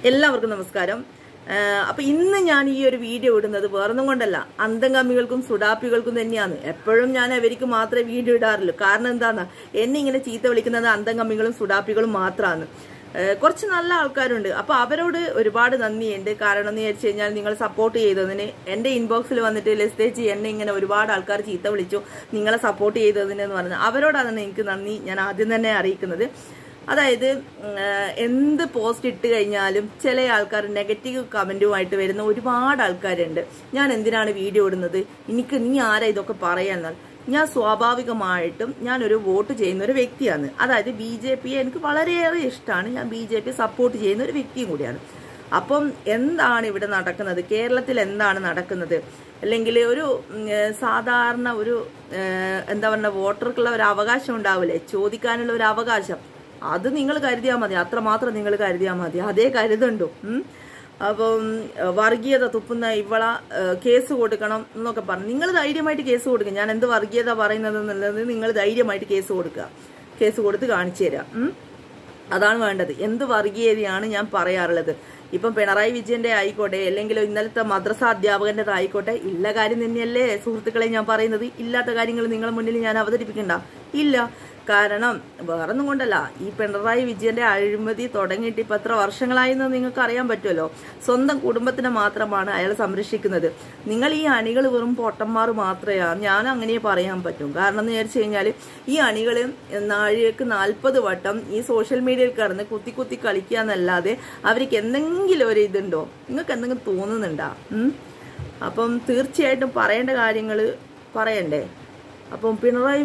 എല്ലാവർക്കും നമസ്കാരം. അപ്പൊ ഇന്ന് ഞാൻ ഈ ഒരു വീഡിയോ ഇടുന്നത് വേറൊന്നും കൊണ്ടല്ല, അന്തംഗമികൾക്കും സുഡാപ്പികൾക്കും തന്നെയാണ്. എപ്പോഴും ഞാൻ അവർക്ക് മാത്രമേ വീഡിയോ ഇടാറുള്ളൂ. കാരണം എന്താന്ന്, എന്നെ ഇങ്ങനെ ചീത്ത വിളിക്കുന്നത് അന്തംഗമികളും സുഡാപ്പികളും മാത്രമാണ്. കുറച്ച് നല്ല ആൾക്കാരുണ്ട്. അപ്പൊ അവരോട് ഒരുപാട് നന്ദിയുണ്ട്. കാരണം എന്ന് വെച്ച് കഴിഞ്ഞാൽ നിങ്ങൾ സപ്പോർട്ട് ചെയ്തതിന്, എന്റെ ഇൻബോക്സിൽ വന്നിട്ട് ലെസ്റ്റേജ് എന്നെ ഇങ്ങനെ ഒരുപാട് ആൾക്കാർ ചീത്ത വിളിച്ചു നിങ്ങളെ സപ്പോർട്ട് ചെയ്തതിന് എന്ന് പറഞ്ഞത്, അവരോടാണ് എനിക്ക് നന്ദി ഞാൻ ആദ്യം തന്നെ അറിയിക്കുന്നത്. അതായത് എന്ത് പോസ്റ്റ് ഇട്ട് കഴിഞ്ഞാലും ചില ആൾക്കാർ നെഗറ്റീവ് കമന്റുമായിട്ട് വരുന്ന ഒരുപാട് ആൾക്കാരുണ്ട്. ഞാൻ എന്തിനാണ് വീഡിയോ ഇടുന്നത്, നീ ആരാ ഇതൊക്കെ പറയാന്നാൽ, ഞാൻ സ്വാഭാവികമായിട്ടും ഞാനൊരു വോട്ട് ചെയ്യുന്ന ഒരു വ്യക്തിയാണ്. അതായത് BJP എനിക്ക് വളരെയേറെ ഇഷ്ടമാണ്. ഞാൻ BJP സപ്പോർട്ട് ചെയ്യുന്ന ഒരു വ്യക്തിയും കൂടിയാണ്. അപ്പം എന്താണ് ഇവിടെ നടക്കുന്നത്, കേരളത്തിൽ എന്താണ് നടക്കുന്നത്, അല്ലെങ്കിൽ ഒരു സാധാരണ ഒരു എന്താ പറയുക, വോട്ടർക്കുള്ള ഒരു അവകാശം ഉണ്ടാവില്ലേ, ചോദിക്കാനുള്ള ഒരു അവകാശം, അത് നിങ്ങൾ കരുതിയാൽ മതി. അത്രമാത്രം നിങ്ങൾ കരുതിയാൽ മതി. അതേ കരുതുണ്ടോ? അപ്പം വർഗീയത തുപ്പുന്ന ഇവള കേസ് കൊടുക്കണം എന്നൊക്കെ പറഞ്ഞു. നിങ്ങൾ ധൈര്യമായിട്ട് കേസ് കൊടുക്കുക. ഞാൻ എന്ത് വർഗീയത പറയുന്നത് എന്നുള്ളത് നിങ്ങൾ ധൈര്യമായിട്ട് കേസ് കൊടുക്കുക. കേസ് കൊടുത്ത് കാണിച്ചു തരാം. അതാണ് വേണ്ടത്. എന്ത് വർഗീയതയാണ് ഞാൻ പറയാറുള്ളത്. ഇപ്പം പിണറായി വിജയന്റെ ആയിക്കോട്ടെ, അല്ലെങ്കിൽ ഇന്നലത്തെ മദ്രസ അധ്യാപകന്റെ ആയിക്കോട്ടെ, ഇല്ല കാര്യം തന്നെയല്ലേ സുഹൃത്തുക്കളെ ഞാൻ പറയുന്നത്. ഇല്ലാത്ത കാര്യങ്ങൾ നിങ്ങളുടെ മുന്നിൽ ഞാൻ അവതരിപ്പിക്കണ്ട. ഇല്ല. കാരണം വേറൊന്നും കൊണ്ടല്ല, ഈ പിണറായി വിജയന്റെ അഴിമതി തുടങ്ങിയിട്ട് ഇപ്പൊ എത്ര വർഷങ്ങളായെന്ന് നിങ്ങൾക്ക് അറിയാൻ പറ്റുമല്ലോ. സ്വന്തം കുടുംബത്തിനെ മാത്രമാണ് അയാൾ സംരക്ഷിക്കുന്നത്. നിങ്ങൾ ഈ അണികൾ വെറും പൊട്ടന്മാർ മാത്രമേ ഞാൻ അങ്ങനെ പറയാൻ പറ്റും. കാരണം എന്ന് വിചാരിച്ചു കഴിഞ്ഞാൽ ഈ അണികൾ നാഴികക്ക് 40 വട്ടം ഈ സോഷ്യൽ മീഡിയയിൽ കിടന്ന് കുത്തി കുത്തി കളിക്കുക എന്നല്ലാതെ അവർക്ക് എന്തെങ്കിലും ഒരു ഇതുണ്ടോ, നിങ്ങൾക്ക് എന്തെങ്കിലും തോന്നുന്നുണ്ടോ? അപ്പം തീർച്ചയായിട്ടും പറയേണ്ട കാര്യങ്ങൾ പറയണ്ടേ. അപ്പം പിണറായി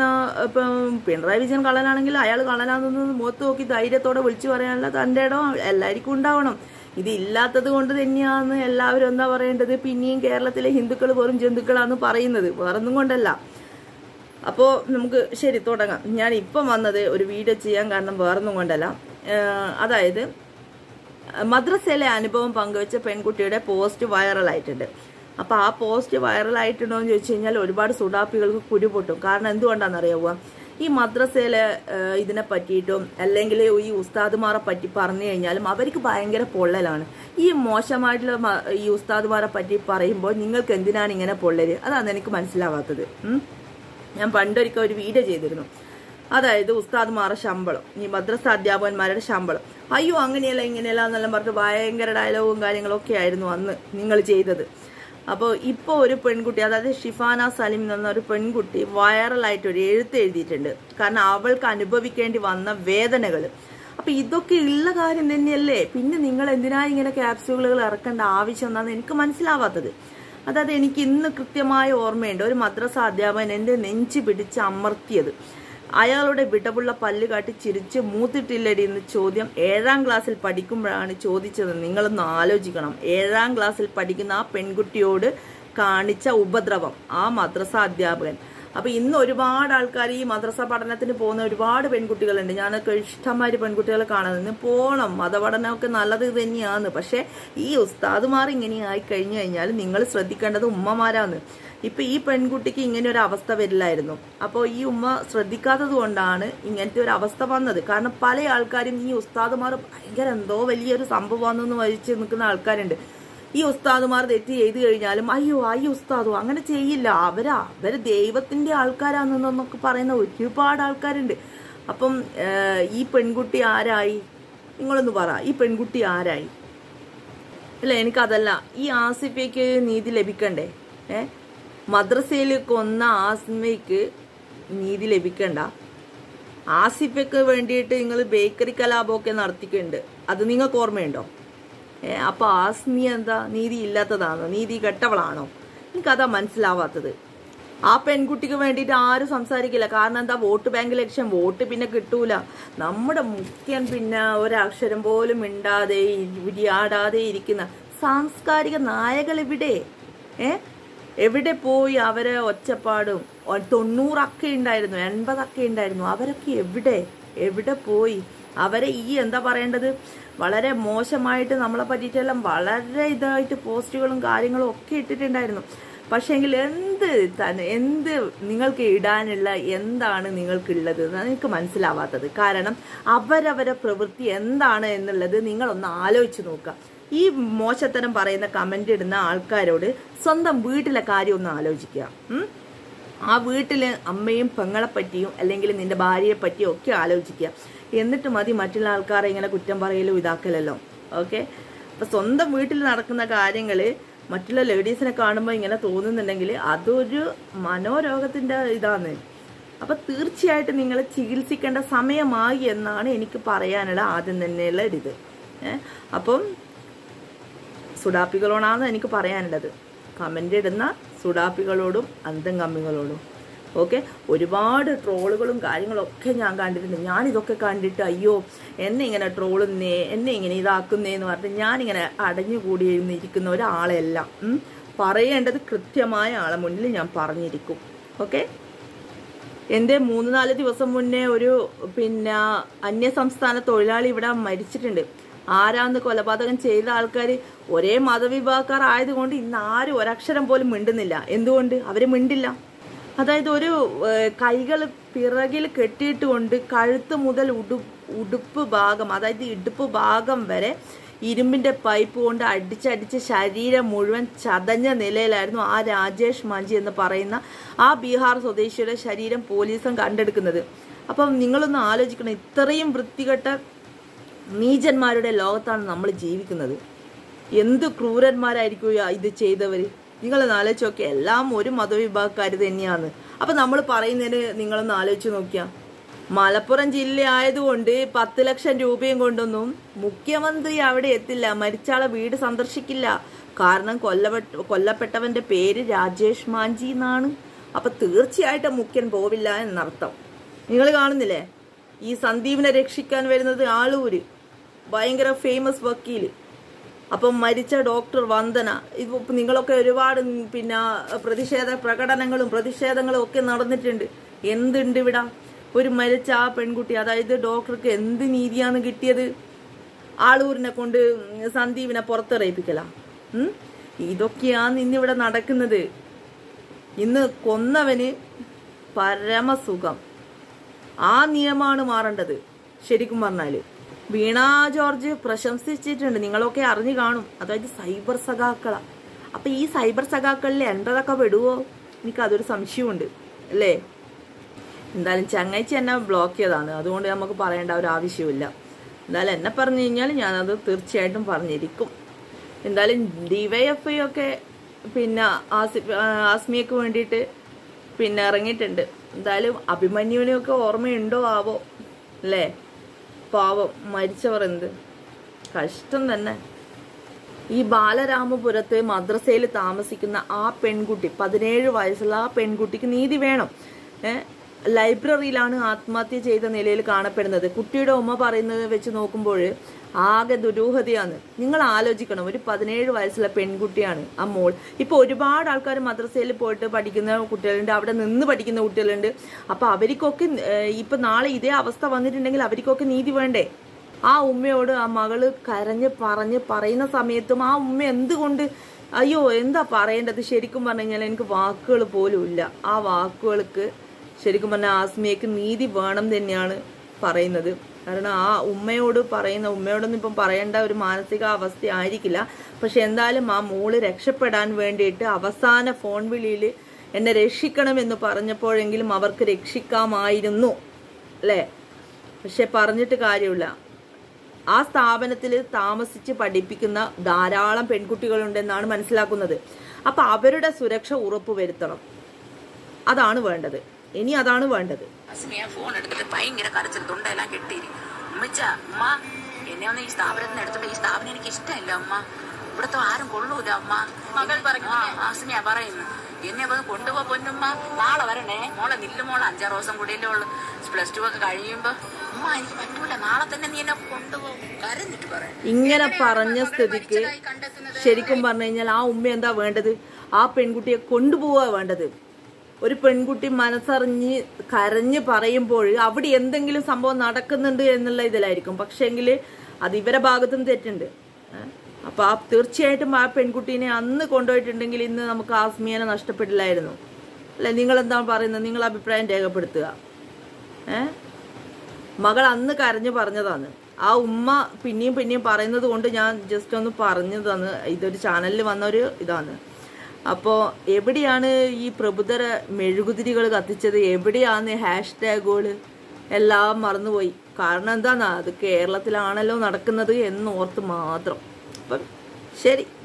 വിജയൻ കള്ളനാണെങ്കിൽ അയാൾ കള്ളനാണെന്ന് മുഖത്ത് നോക്കി ധൈര്യത്തോടെ വിളിച്ചു പറയാനുള്ള തന്റെ ഇടം എല്ലാവർക്കും ഉണ്ടാവണം. ഇത് ഇല്ലാത്തത് കൊണ്ട് തന്നെയാണ് എല്ലാവരും എന്താ പറയേണ്ടത്, പിന്നെയും കേരളത്തിലെ ഹിന്ദുക്കൾ വെറും ജന്തുക്കളാന്ന് പറയുന്നത്. വേറൊന്നും കൊണ്ടല്ല. അപ്പോ നമുക്ക് ശരി തുടങ്ങാം. ഞാൻ ഇപ്പം വന്നത് ഒരു വീഡിയോ ചെയ്യാൻ കാരണം വേറൊന്നും കൊണ്ടല്ല. അതായത് മദ്രസയിലെ അനുഭവം പങ്കുവെച്ച പെൺകുട്ടിയുടെ പോസ്റ്റ് വൈറലായിട്ടുണ്ട്. അപ്പൊ ആ പോസ്റ്റ് വൈറലായിട്ടുണ്ടോ എന്ന് ചോദിച്ചു കഴിഞ്ഞാൽ ഒരുപാട് സുഡാപ്പികൾക്ക് കുരുപൊട്ടും. കാരണം എന്തുകൊണ്ടാണെന്നറിയാവുക, ഈ മദ്രസയിലെ ഇതിനെ പറ്റിയിട്ടും അല്ലെങ്കിൽ ഈ ഉസ്താദുമാരെ പറ്റി പറഞ്ഞു കഴിഞ്ഞാലും അവർക്ക് ഭയങ്കര പൊള്ളലാണ്. ഈ മോശമായിട്ടുള്ള ഈ ഉസ്താദുമാരെ പറ്റി പറയുമ്പോൾ നിങ്ങൾക്ക് എന്തിനാണ് ഇങ്ങനെ പൊള്ളല്, അതാണ് എനിക്ക് മനസ്സിലാവാത്തത്. ഞാൻ പണ്ടൊരിക്കൽ ഒരു വീഡിയോ ചെയ്തിരുന്നു. അതായത് ഉസ്താദുമാരുടെ ശമ്പളം, ഈ മദ്രസ അധ്യാപകന്മാരുടെ ശമ്പളം, അയ്യോ അങ്ങനെയല്ല ഇങ്ങനെയല്ല എന്നെല്ലാം പറഞ്ഞിട്ട് ഭയങ്കര ഡയലോഗും കാര്യങ്ങളൊക്കെ ആയിരുന്നു അന്ന് നിങ്ങൾ ചെയ്തത്. അപ്പോൾ ഇപ്പോൾ ഒരു പെൺകുട്ടി, അതായത് ഷിഫാന സലിം എന്ന ഒരു പെൺകുട്ടി വൈറലായിട്ട് ഒരു എഴുത്ത് എഴുതിയിട്ടുണ്ട്. കാരണം അവൾക്ക് അനുഭവിക്കേണ്ടി വന്ന വേദനകൾ. അപ്പൊ ഇതൊക്കെ ഉള്ള കാര്യം തന്നെയല്ലേ, പിന്നെ നിങ്ങൾ എന്തിനാ ഇങ്ങനെ ക്യാപ്സ്യൂളുകൾ ഇറക്കേണ്ട ആവശ്യം എന്നാണ് എനിക്ക് മനസ്സിലാവാത്തത്. അതായത് എനിക്ക് ഇന്ന് കൃത്യമായ ഓർമ്മയുണ്ട്, ഒരു മദ്രസ അധ്യാപകൻ എന്റെ നെഞ്ച് പിടിച്ച് അമർത്തിയത്. അയാളുടെ വിടവുള്ള പല്ല് കാട്ടി ചിരിച്ച് മൂത്തിട്ടില്ലടി എന്ന ചോദ്യം 7ാം ക്ലാസ്സിൽ പഠിക്കുമ്പോഴാണ് ചോദിച്ചത്. നിങ്ങളൊന്ന് ആലോചിക്കണം. 7ാം ക്ലാസ്സിൽ പഠിക്കുന്ന ആ പെൺകുട്ടിയോട് കാണിച്ച ഉപദ്രവം ആ മദ്രസ അധ്യാപകൻ. അപ്പൊ ഇന്ന് ഒരുപാട് ആൾക്കാർ ഈ മദ്രസ പഠനത്തിന് പോകുന്ന ഒരുപാട് പെൺകുട്ടികളുണ്ട്. ഞാനൊക്കെ ഇഷ്ടംമാതിരി പെൺകുട്ടികളെ കാണുന്നത്. പോണം, മതപഠനമൊക്കെ നല്ലത് തന്നെയാണ്. പക്ഷെ ഈ ഉസ്താദുമാർ ഇങ്ങനെ ആയി കഴിഞ്ഞു കഴിഞ്ഞാൽ നിങ്ങൾ ശ്രദ്ധിക്കേണ്ടത് ഉമ്മമാരാണ്. ഇപ്പൊ ഈ പെൺകുട്ടിക്ക് ഇങ്ങനെ ഒരു അവസ്ഥ വരില്ലായിരുന്നു. അപ്പോൾ ഈ ഉമ്മ ശ്രദ്ധിക്കാത്തത് കൊണ്ടാണ് ഇങ്ങനത്തെ ഒരു അവസ്ഥ വന്നത്. കാരണം പല ആൾക്കാരും ഈ ഉസ്താദുമാർ ഭയങ്കര എന്തോ വലിയൊരു സംഭവമാണെന്ന് വഹിച്ച് നിൽക്കുന്ന ആൾക്കാരുണ്ട്. ഈ ഉസ്താദുമാർ തെറ്റ് ചെയ്തു കഴിഞ്ഞാലും അയ്യോ ഉസ്താദോ അങ്ങനെ ചെയ്യില്ല, അവര് ദൈവത്തിന്റെ ആൾക്കാരാണെന്നൊക്കെ പറയുന്ന ഒരുപാട് ആൾക്കാരുണ്ട്. അപ്പം ഈ പെൺകുട്ടി ആരായി, നിങ്ങളൊന്ന് പറ, ഈ പെൺകുട്ടി ആരായി? അല്ല, എനിക്കതല്ല, ഈ ആസിഫയ്ക്ക് നീതി ലഭിക്കണ്ടേ? മദ്രസയിൽ കൊന്ന ആസിഫയ്ക്ക് നീതി ലഭിക്കണ്ട? ആസിഫയ്ക്ക് വേണ്ടിയിട്ട് നിങ്ങൾ ബേക്കറി കലാപമൊക്കെ നടത്തിക്കുന്നുണ്ട്, അത് നിങ്ങൾക്ക് ഓർമ്മയുണ്ടോ? അപ്പൊ ആസ്മി എന്താ നീതി ഇല്ലാത്തതാണോ, നീതി കെട്ടവളാണോ? എനിക്കതാ മനസ്സിലാവാത്തത്. ആ പെൺകുട്ടിക്ക് വേണ്ടിയിട്ട് ആരും സംസാരിക്കില്ല. കാരണം എന്താ, വോട്ട് ബാങ്ക് ലക്ഷ്യം, വോട്ട് പിന്നെ കിട്ടൂല. നമ്മുടെ മുഖ്യൻ പിന്നെ ഒരക്ഷരം പോലും മിണ്ടാതെ ഉരിയാടാതെ ഇരിക്കുന്ന സാംസ്കാരിക നായകൾ എവിടെ? എവിടെ പോയി അവരെ ഒച്ചപ്പാടും? 90 ഉണ്ടായിരുന്നു, 80 ഉണ്ടായിരുന്നു. അവരൊക്കെ എവിടെ പോയി? അവരെ ഈ എന്താ പറയേണ്ടത്, വളരെ മോശമായിട്ട് നമ്മളെ പറ്റിയിട്ടെല്ലാം വളരെ ഇതായിട്ട് പോസ്റ്റുകളും കാര്യങ്ങളും ഒക്കെ ഇട്ടിട്ടുണ്ടായിരുന്നു. പക്ഷേങ്കിൽ എന്ത് നിങ്ങൾക്ക് ഇടാനുള്ള എന്താണ് നിങ്ങൾക്കുള്ളത് നിങ്ങൾക്ക് മനസ്സിലാവാത്തത്. കാരണം അവരവരെ പ്രവൃത്തി എന്താണ് എന്നുള്ളത് നിങ്ങളൊന്ന് ആലോചിച്ച് നോക്കുക. ഈ മോശത്തരം പറയുന്ന കമന്റ് ഇടുന്ന ആൾക്കാരോട് സ്വന്തം വീട്ടിലെ കാര്യം ഒന്ന് ആലോചിക്കുക. ആ വീട്ടില് അമ്മയും പെങ്ങളെ പറ്റിയും അല്ലെങ്കിൽ നിന്റെ ഭാര്യയെ പറ്റിയും ഒക്കെ ആലോചിക്കുക. എന്നിട്ട് മതി മറ്റുള്ള ആൾക്കാരെ ഇങ്ങനെ കുറ്റം പറയലും ഇതാക്കലല്ലോ. ഓക്കെ, അപ്പൊ സ്വന്തം വീട്ടിൽ നടക്കുന്ന കാര്യങ്ങള് മറ്റുള്ള ലേഡീസിനെ കാണുമ്പോൾ ഇങ്ങനെ തോന്നുന്നുണ്ടെങ്കിൽ അതൊരു മനോരോഗത്തിന്റെ ഇതാണ്. അപ്പൊ തീർച്ചയായിട്ടും നിങ്ങൾ ചികിത്സിക്കേണ്ട സമയമായി എന്നാണ് എനിക്ക് പറയാനുള്ള ആദ്യം തന്നെയുള്ള ഒരിത്. അപ്പം സുഡാപ്പികളോടാണ് എനിക്ക് പറയാനുള്ളത്, കമന്റ് ഇടുന്ന സുഡാപ്പികളോടും അന്തം കമ്മികളോടും. ഓക്കെ, ഒരുപാട് ട്രോളുകളും കാര്യങ്ങളും ഒക്കെ ഞാൻ കണ്ടിട്ടുണ്ട്. ഞാനിതൊക്കെ കണ്ടിട്ട് അയ്യോ എന്നെ ഇങ്ങനെ ട്രോളുന്നേ, എന്നെ ഇങ്ങനെ ഇതാക്കുന്നേന്ന് പറഞ്ഞിട്ട് ഞാനിങ്ങനെ അടഞ്ഞുകൂടി ഇരിക്കുന്ന ഒരാളെയല്ല. പറയേണ്ടത് കൃത്യമായ ആളെ മുന്നിൽ ഞാൻ പറഞ്ഞിരിക്കും. ഓക്കെ, എൻ്റെ 3-4 ദിവസം മുന്നേ ഒരു അന്യസംസ്ഥാന തൊഴിലാളി ഇവിടെ മരിച്ചിട്ടുണ്ട്. ആരാന്ന് കൊലപാതകം ചെയ്ത ആൾക്കാർ ഒരേ മതവിഭാഗക്കാർ ആയതുകൊണ്ട് ഇന്ന് ആരും ഒരക്ഷരം പോലും മിണ്ടുന്നില്ല. എന്തുകൊണ്ട് അവര് മിണ്ടില്ല? അതായത് ഒരു കൈകൾ പിറകിൽ കെട്ടിയിട്ട് കൊണ്ട് കഴുത്ത് മുതൽ ഉടുപ്പ് ഭാഗം, അതായത് ഇടുപ്പ് ഭാഗം വരെ ഇരുമ്പിന്റെ പൈപ്പ് കൊണ്ട് അടിച്ചടിച്ച് ശരീരം മുഴുവൻ ചതഞ്ഞ നിലയിലായിരുന്നു ആ രാജേഷ് മാഞ്ചി എന്ന് പറയുന്ന ആ ബീഹാർ സ്വദേശിയുടെ ശരീരം പോലീസും കണ്ടെടുക്കുന്നത്. അപ്പം നിങ്ങളൊന്ന് ആലോചിക്കണം, ഇത്രയും വൃത്തികെട്ട നീചന്മാരുടെ ലോകത്താണ് നമ്മൾ ജീവിക്കുന്നത്. എന്ത് ക്രൂരന്മാരായിരിക്കും ഇത് ചെയ്തവര്. നിങ്ങളൊന്ന് ആലോചിച്ച് നോക്കിയാൽ എല്ലാം ഒരു മതവിഭാഗക്കാർ തന്നെയാണ്. അപ്പൊ നമ്മൾ പറയുന്നതിന് നിങ്ങളൊന്ന് ആലോചിച്ച് നോക്കിയാ, മലപ്പുറം ജില്ല ആയതുകൊണ്ട് 10 ലക്ഷം രൂപയും കൊണ്ടൊന്നും മുഖ്യമന്ത്രി അവിടെ എത്തില്ല, മരിച്ചാളെ വീട് സന്ദർശിക്കില്ല. കാരണം കൊല്ലപ്പെട്ടവന്റെ പേര് രാജേഷ് മാഞ്ചി എന്നാണ്. അപ്പൊ തീർച്ചയായിട്ടും മുഖ്യൻ പോവില്ല എന്നർത്ഥം. നിങ്ങൾ കാണുന്നില്ലേ, ഈ സന്ദീപിനെ രക്ഷിക്കാൻ വരുന്നത് ആളൂര് ഭയങ്കര ഫേമസ് വക്കീല്. അപ്പം മരിച്ച ഡോക്ടർ വന്ദന, ഇത് നിങ്ങളൊക്കെ ഒരുപാട് പ്രതിഷേധ പ്രകടനങ്ങളും പ്രതിഷേധങ്ങളും ഒക്കെ നടന്നിട്ടുണ്ട്. എന്തുണ്ട് ഇവിടെ? ഒരു മരിച്ച ആ പെൺകുട്ടി, അതായത് ഡോക്ടർക്ക് എന്ത് നീതിയാണ് കിട്ടിയത്? ആളൂരിനെ കൊണ്ട് സന്ദീപിനെ പുറത്തിറയിപ്പിക്കല. ഇതൊക്കെയാണ് ഇന്നിവിടെ നടക്കുന്നത്. ഇന്ന് കൊന്നവന് പരമസുഖം. ആ നിയമമാണ് മാറേണ്ടത്. ശരിക്കും പറഞ്ഞാല് വീണ ജോർജ് പ്രശംസിച്ചിട്ടുണ്ട്, നിങ്ങളൊക്കെ അറിഞ്ഞു കാണും. അതായത് സൈബർ സഖാക്കള. അപ്പൊ ഈ സൈബർ സഖാക്കളിൽ എന്റതൊക്കെ വിടുവോ? എനിക്കതൊരു സംശയമുണ്ട് അല്ലേ. എന്തായാലും ചങ്ങാഴ്ച എന്നെ ബ്ലോക്ക് ചെയ്തതാണ്, അതുകൊണ്ട് നമുക്ക് പറയേണ്ട ഒരു ആവശ്യമില്ല. എന്തായാലും എന്നെ പറഞ്ഞു കഴിഞ്ഞാൽ ഞാനത് തീർച്ചയായിട്ടും പറഞ്ഞിരിക്കും. എന്തായാലും DYFI ഒക്കെ ആസ്മിയക്ക് വേണ്ടിയിട്ട് ഇറങ്ങിയിട്ടുണ്ട്. എന്തായാലും അഭിമന്യുവിനെയൊക്കെ ഓർമ്മയുണ്ടോ ആവോ അല്ലേ? പാവം മരിച്ചവർ, എന്ത് കഷ്ടം തന്നെ. ഈ ബാലരാമപുരത്ത് മദ്രസയിൽ താമസിക്കുന്ന ആ പെൺകുട്ടി, 17 വയസ്സുള്ള ആ പെൺകുട്ടിക്ക് നീതി വേണം. ലൈബ്രറിയിലാണ് ആത്മഹത്യ ചെയ്ത നിലയിൽ കാണപ്പെടുന്നത്. കുട്ടിയുടെ ഉമ്മ പറയുന്നത് വെച്ച് നോക്കുമ്പോൾ ആകെ ദുരൂഹതയാണ്. നിങ്ങൾ ആലോചിക്കണം, ഒരു 17 വയസ്സുള്ള പെൺകുട്ടിയാണ് ആ മോൾ. ഇപ്പൊ ഒരുപാട് ആൾക്കാർ മദ്രസയിൽ പോയിട്ട് പഠിക്കുന്ന കുട്ടികളുണ്ട്, അവിടെ നിന്ന് പഠിക്കുന്ന കുട്ടികളുണ്ട്. അപ്പൊ അവർക്കൊക്കെ ഇപ്പൊ നാളെ ഇതേ അവസ്ഥ വന്നിട്ടുണ്ടെങ്കിൽ അവർക്കൊക്കെ നീതി വേണ്ടേ? ആ ഉമ്മയോട് ആ മകള് കരഞ്ഞ് പറയുന്ന സമയത്തും ആ ഉമ്മ എന്തുകൊണ്ട് അയ്യോ എന്താ പറയേണ്ടത്? ശരിക്കും പറഞ്ഞു കഴിഞ്ഞാൽ എനിക്ക് വാക്കുകൾ പോലും ഇല്ല. ആ വാക്കുകൾക്ക് ശരിക്കും പറഞ്ഞാൽ ആസ്മിയക്ക് നീതി വേണം തന്നെയാണ് പറയുന്നത്. കാരണം ആ ഉമ്മയോടൊന്നും ഇപ്പം പറയേണ്ട ഒരു മാനസിക അവസ്ഥ ആയിരിക്കില്ല. പക്ഷെ എന്തായാലും ആ മോള് രക്ഷപ്പെടാൻ വേണ്ടിയിട്ട് അവസാന ഫോൺ വിളിയിൽ എന്നെ രക്ഷിക്കണമെന്ന് പറഞ്ഞപ്പോഴെങ്കിലും അവർക്ക് രക്ഷിക്കാമായിരുന്നു അല്ലേ? പക്ഷെ പറഞ്ഞിട്ട് കാര്യമില്ല. ആ സ്ഥാപനത്തിൽ താമസിച്ച് പഠിപ്പിക്കുന്ന ധാരാളം പെൺകുട്ടികളുണ്ടെന്നാണ് മനസ്സിലാക്കുന്നത്. അപ്പൊ അവരുടെ സുരക്ഷ ഉറപ്പുവരുത്തണം. അതാണ് വേണ്ടത്. ഇനി അതാണ് വേണ്ടത്. ഫോൺ എടുത്തിട്ട് ഭയങ്കര കരച്ചിൽ, തൊണ്ടെല്ലാം കെട്ടിയിരിക്കും. ഉമ്മച്ച അമ്മ എന്നെ ഒന്ന് ഈ സ്ഥാപനത്തിന് എടുത്തിട്ട്, ഈ സ്ഥാപനം എനിക്ക് ഇഷ്ടമില്ല അമ്മ, ഇവിടുത്തെ ആരും കൊള്ളൂല അമ്മ. മകൾ പറഞ്ഞു, ആസ്മിയ പറയുന്നു, എന്നെ ഒന്ന് കൊണ്ടുപോ പൊന്നുമ്മ, നാളെ വരണേ മോളെ, നില്ല് മോളെ, 5-6 ദിവസം കൂടിയല്ലേ ഉള്ളു, +2 ഒക്കെ കഴിയുമ്പോ ഉമ്മ എനിക്ക് പറ്റൂല, നാളെ തന്നെ നീ എന്നെ കൊണ്ടുപോകും, കരഞ്ഞിട്ട് പറയാം. ഇങ്ങനെ പറഞ്ഞ സ്ഥിതിക്ക് ശരിക്കും പറഞ്ഞു കഴിഞ്ഞാൽ ആ ഉമ്മ എന്താ വേണ്ടത്? ആ പെൺകുട്ടിയെ കൊണ്ടുപോവാ വേണ്ടത്. ഒരു പെൺകുട്ടി മനസ്സറിഞ്ഞ് കരഞ്ഞ് പറയുമ്പോൾ അവിടെ എന്തെങ്കിലും സംഭവം നടക്കുന്നുണ്ട് എന്നുള്ള ഇതിലായിരിക്കും. പക്ഷേങ്കിൽ അത് ഇവരെ ഭാഗത്തും തെറ്റുണ്ട്. അപ്പോൾ തീർച്ചയായിട്ടും ആ പെൺകുട്ടീനെ അന്ന് കൊണ്ടുപോയിട്ടുണ്ടെങ്കിൽ ഇന്ന് നമുക്ക് ആസ്മിയനെ നഷ്ടപ്പെടില്ലായിരുന്നു. അല്ലെ? നിങ്ങളെന്താണ് പറയുന്നത്? നിങ്ങൾ അഭിപ്രായം രേഖപ്പെടുത്തുക. മകൾ അന്ന് കരഞ്ഞു പറഞ്ഞതാണ്. ആ ഉമ്മ പിന്നെയും പറയുന്നത് കൊണ്ട് ഞാൻ ജസ്റ്റ് ഒന്ന് പറഞ്ഞതാണ്. ഇതൊരു ചാനലിൽ വന്നൊരു ഇതാണ്. അപ്പോൾ എവിടെയാണ് ഈ പ്രബുദ്ധര മെഴുകുതിരികൾ കത്തിച്ചത്? എവിടെയാണ് #കൾ? എല്ലാം മറന്നുപോയി. കാരണം എന്താണെന്നാ, അത് കേരളത്തിലാണല്ലോ നടക്കുന്നത് എന്നോർത്ത് മാത്രം. അപ്പം ശരി.